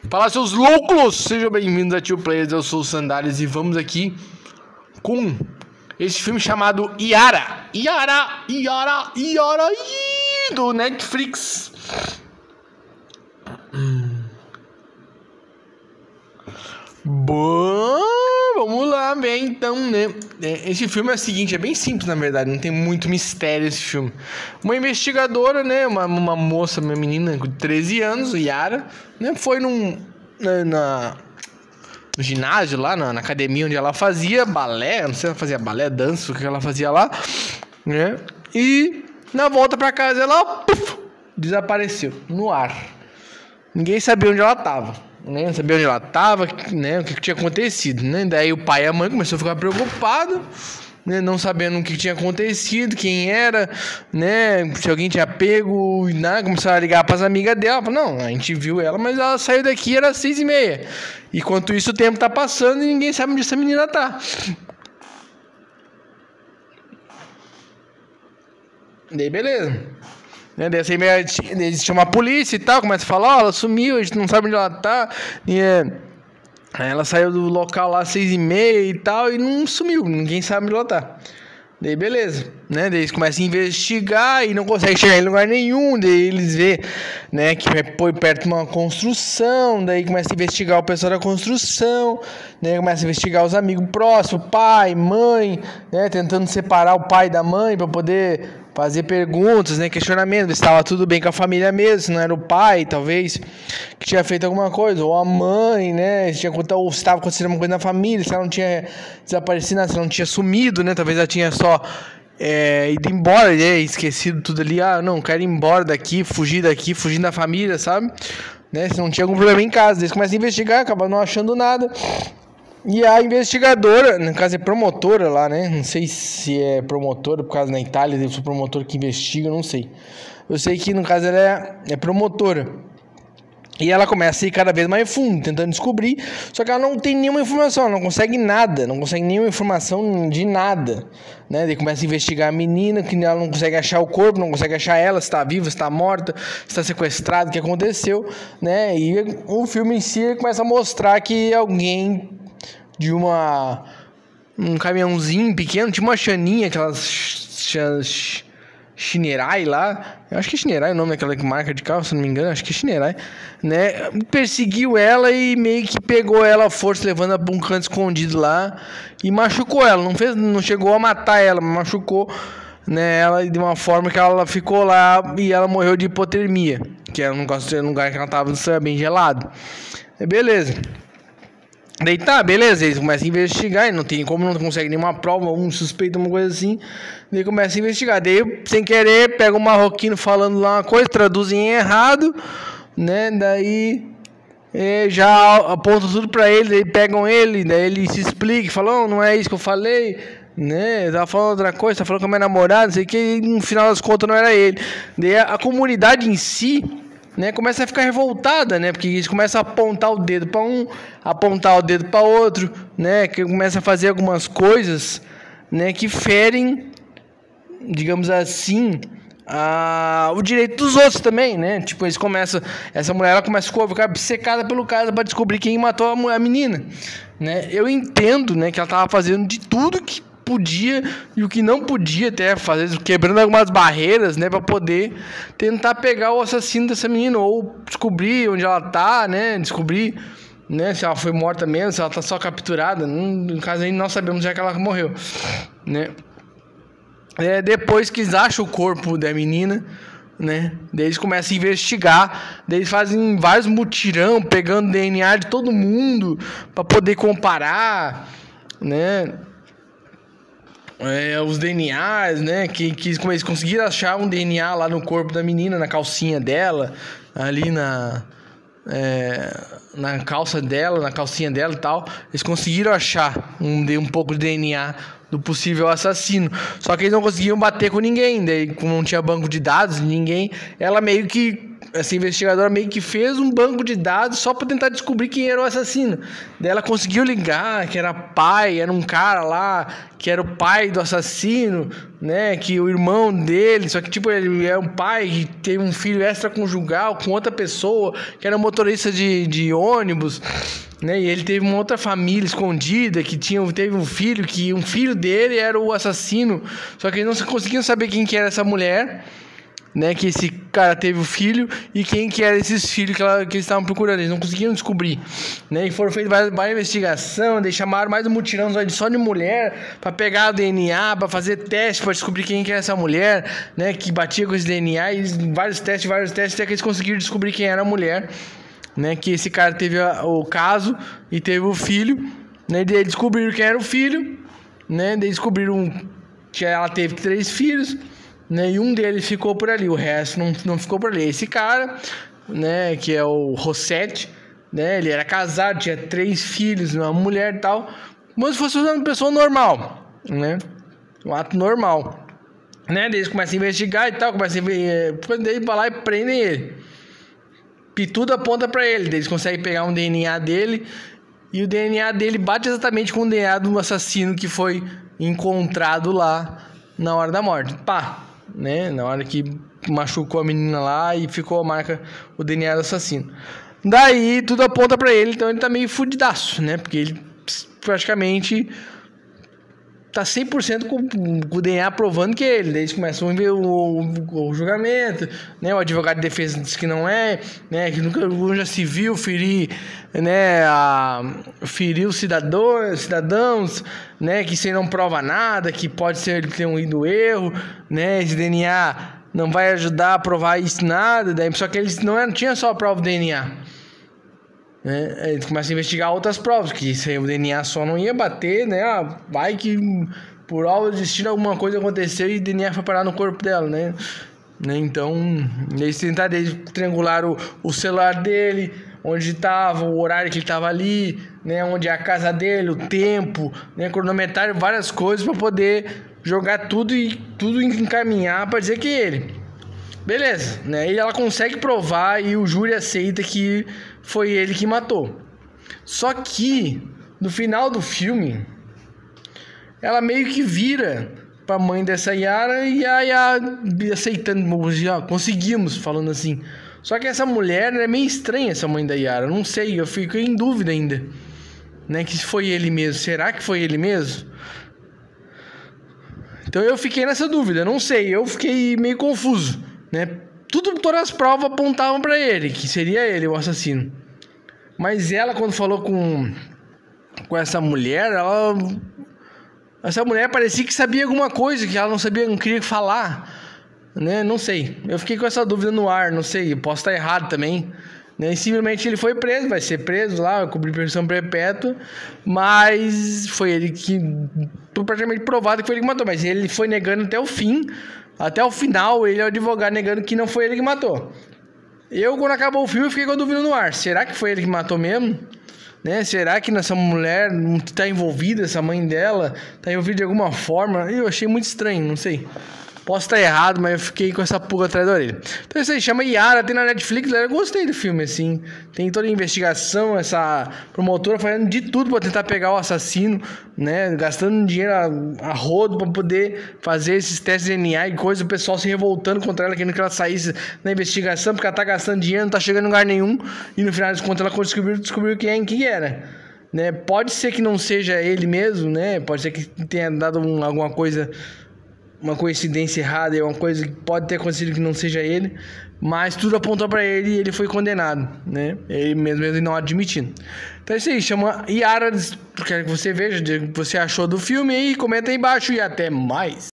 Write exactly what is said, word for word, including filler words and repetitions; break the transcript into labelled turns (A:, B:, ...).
A: Fala, seus loucos! Sejam bem-vindos a Tio Players, eu sou o Sandálias e vamos aqui com esse filme chamado Yara. Yara, Yara, Yara, Yara do Netflix. Hum. Bom, vamos lá ver então, né? Esse filme é o seguinte, é bem simples na verdade, não tem muito mistério esse filme. Uma investigadora, né, uma, uma moça, uma menina com treze anos, Yara, né, foi num, na, na, no ginásio lá, na, na academia onde ela fazia balé, não sei se ela fazia balé, dança, o que ela fazia lá, né? E na volta pra casa ela puff, desapareceu no ar. Ninguém sabia onde ela tava. Né, não sabia onde ela estava, né, o que, que tinha acontecido, né? Daí o pai e a mãe começaram a ficar preocupados, né, não sabendo o que, que tinha acontecido, quem era, né, se alguém tinha pego, né, começaram a ligar para as amigas dela, falaram, não, a gente viu ela, mas ela saiu daqui, era seis e meia, enquanto isso o tempo tá passando e ninguém sabe onde essa menina tá. Daí beleza. Né, daí eles chamam a polícia e tal, começa a falar, ó, oh, ela sumiu, a gente não sabe onde ela tá. E é, ela saiu do local lá às seis e meia e tal, e não sumiu, ninguém sabe onde ela tá. Daí beleza, né? Daí eles começam a investigar e não conseguem chegar em lugar nenhum. Daí eles vê, né, que foi perto de uma construção. Daí começa a investigar o pessoal da construção, né? Começa a investigar os amigos próximos, pai, mãe, né? Tentando separar o pai da mãe para poder fazer perguntas, né? Questionamentos. Se estava tudo bem com a família mesmo, se não era o pai, talvez, que tinha feito alguma coisa, ou a mãe, né? Se tinha, ou se estava acontecendo alguma coisa na família, se ela não tinha desaparecido, se ela não tinha sumido, né? Talvez ela tinha só É, ido embora, né, esquecido tudo ali, ah, não, quero ir embora daqui, fugir daqui, fugir da família, sabe, né, se não tinha algum problema em casa, eles começam a investigar, acabam não achando nada, e a investigadora, no caso é promotora lá, né, não sei se é promotora, por causa na Itália, deve ser promotor que investiga, não sei, eu sei que no caso ela é, é promotora. E ela começa a ir cada vez mais fundo, tentando descobrir, só que ela não tem nenhuma informação, ela não consegue nada, não consegue nenhuma informação de nada, né? Daí começa a investigar a menina, que ela não consegue achar o corpo, não consegue achar ela, se está viva, se está morta, se está sequestrada, o que aconteceu, né? E o filme em si começa a mostrar que alguém de uma um caminhãozinho pequeno, tipo uma chaninha, aquelas Shinerai lá, eu acho que é Shinerai o nome daquela marca de carro, se não me engano, acho que é Shinerai, né, perseguiu ela e meio que pegou ela à força, levando ela para um canto escondido lá e machucou ela, não fez, não chegou a matar ela, mas machucou, né, ela de uma forma que ela ficou lá e ela morreu de hipotermia, que era um lugar que ela estava bem gelado, e beleza. Daí tá, beleza, eles começam a investigar e não tem como, não consegue nenhuma prova, um suspeito, uma coisa assim. Daí começa a investigar. Daí, sem querer, pega um marroquino falando lá uma coisa, traduzem errado, né? Daí é, já apontam tudo pra ele, daí pegam ele, daí ele se explica, falam, oh, não é isso que eu falei, né? Tava falando outra coisa, tava falando com a minha namorada, não sei o que, e no final das contas não era ele. Daí a, a comunidade em si, né, começa a ficar revoltada, né, porque eles começam a apontar o dedo para um, apontar o dedo para outro, né, que começa a fazer algumas coisas, né, que ferem, digamos assim, a, o direito dos outros também, né, tipo, eles começam, essa mulher ela começa a ficar obcecada pelo caso para descobrir quem matou a, a menina, né, eu entendo, né, que ela tava fazendo de tudo que podia e o que não podia até fazer, quebrando algumas barreiras, né, para poder tentar pegar o assassino dessa menina ou descobrir onde ela tá, né, descobrir, né, se ela foi morta mesmo, se ela tá só capturada, no caso aí nós sabemos já que ela morreu, né. É, depois que eles acham o corpo da menina, né, daí eles começam a investigar, daí eles fazem vários mutirão, pegando D N A de todo mundo para poder comparar, né. É, os D N As, né, que, que eles conseguiram achar um D N A lá no corpo da menina, na calcinha dela, ali na, é, na calça dela, na calcinha dela e tal, eles conseguiram achar um, um pouco de D N A do possível assassino, só que eles não conseguiam bater com ninguém, daí como não tinha banco de dados, ninguém, ela meio que essa investigadora meio que fez um banco de dados só para tentar descobrir quem era o assassino. Daí ela conseguiu ligar que era pai, era um cara lá que era o pai do assassino, né? Que o irmão dele, só que tipo ele é um pai que teve um filho extraconjugal com outra pessoa que era motorista de, de ônibus, né? E ele teve uma outra família escondida que tinha, teve um filho que um filho dele era o assassino, só que eles não conseguiam saber quem que era essa mulher, né, que esse cara teve o filho e quem que eram esses filhos que, ela, que eles estavam procurando. Eles não conseguiam descobrir, né, e foram feitas várias, várias investigações. Eles chamaram mais um mutirão só de mulher para pegar o D N A, para fazer teste para descobrir quem que era essa mulher, né, que batia com esse D N A. E vários testes, vários testes até que eles conseguiram descobrir quem era a mulher, né, que esse cara teve a, o caso e teve o filho, né, e eles descobriram quem era o filho, né, eles descobriram que ela teve três filhos, né, e um deles ficou por ali, o resto não, não ficou por ali. Esse cara, né, que é o Rossetti, né, ele era casado, tinha três filhos, uma mulher e tal, como se fosse uma pessoa normal, né, um ato normal, né, eles começam a investigar e tal, começam a ver, quando eles vão lá e prendem ele, e tudo aponta pra ele, eles conseguem pegar um D N A dele, e o D N A dele bate exatamente com o D N A do assassino que foi encontrado lá na hora da morte, pá, né, na hora que machucou a menina lá e ficou a marca, o D N A do assassino. Daí tudo aponta pra ele, então ele tá meio fudidaço, né, porque ele praticamente tá cem por cento com, com o D N A provando que é ele. Daí eles começam a ver o, o, o julgamento, né, o advogado de defesa diz que não é, né, que nunca, nunca já se viu ferir, né, a, ferir os cidadãos, cidadãos, né, que isso aí não prova nada, que pode ser ele ter um ido erro, né, esse D N A não vai ajudar a provar isso nada. Daí, só que eles não, não tinham só a prova do D N A, né? Eles começam a investigar outras provas, que isso aí, o D N A só não ia bater, né? Ah, vai que por obra do destino alguma coisa aconteceu e o D N A foi parar no corpo dela, né? né? Então, eles tentaram triangular o, o celular dele, onde estava, o horário que ele estava ali, né? Onde é a casa dele, o tempo, né? Cronometraram várias coisas para poder jogar tudo e tudo encaminhar para dizer que é ele. Beleza, né? E ela consegue provar e o júri aceita que foi ele que matou. Só que no final do filme, ela meio que vira pra mãe dessa Yara e a Yara aceitando, já conseguimos, falando assim. Só que essa mulher é meio estranha, essa mãe da Yara. Não sei, eu fico em dúvida ainda, né? Que foi ele mesmo. Será que foi ele mesmo? Então eu fiquei nessa dúvida, não sei. Eu fiquei meio confuso, né? Tudo, todas as provas apontavam pra ele, que seria ele o assassino. Mas ela, quando falou com, com essa mulher, ela, essa mulher parecia que sabia alguma coisa, que ela não sabia, não queria falar, né? Não sei. Eu fiquei com essa dúvida no ar, não sei. Posso estar errado também, né? E simplesmente ele foi preso, vai ser preso lá, vai cumprir prisão perpétua, mas foi ele que, praticamente provado que foi ele que matou, mas ele foi negando até o fim. Até o final, ele é o advogado negando que não foi ele que matou. Eu, quando acabou o filme, eu fiquei com a dúvida no ar. Será que foi ele que matou mesmo? Né? Será que essa mulher não está envolvida, essa mãe dela está envolvida de alguma forma? Eu achei muito estranho, não sei. Posso estar errado, mas eu fiquei com essa pulga atrás da orelha. Então isso aí, chama Yara, tem na Netflix. Eu gostei do filme, assim. Tem toda a investigação, essa promotora fazendo de tudo para tentar pegar o assassino, né? Gastando dinheiro a, a rodo para poder fazer esses testes de D N A e coisa. O pessoal se revoltando contra ela, querendo que ela saísse na investigação, porque ela tá gastando dinheiro, não tá chegando em lugar nenhum. E no final das contas ela descobriu, descobriu quem, quem era. Né? Pode ser que não seja ele mesmo, né? Pode ser que tenha dado um, alguma coisa... uma coincidência errada, é uma coisa que pode ter acontecido que não seja ele, mas tudo apontou pra ele e ele foi condenado, né? Ele mesmo ele não admitindo. Então é isso aí, chama Yara, quero que você veja o que você achou do filme e comenta aí embaixo e até mais.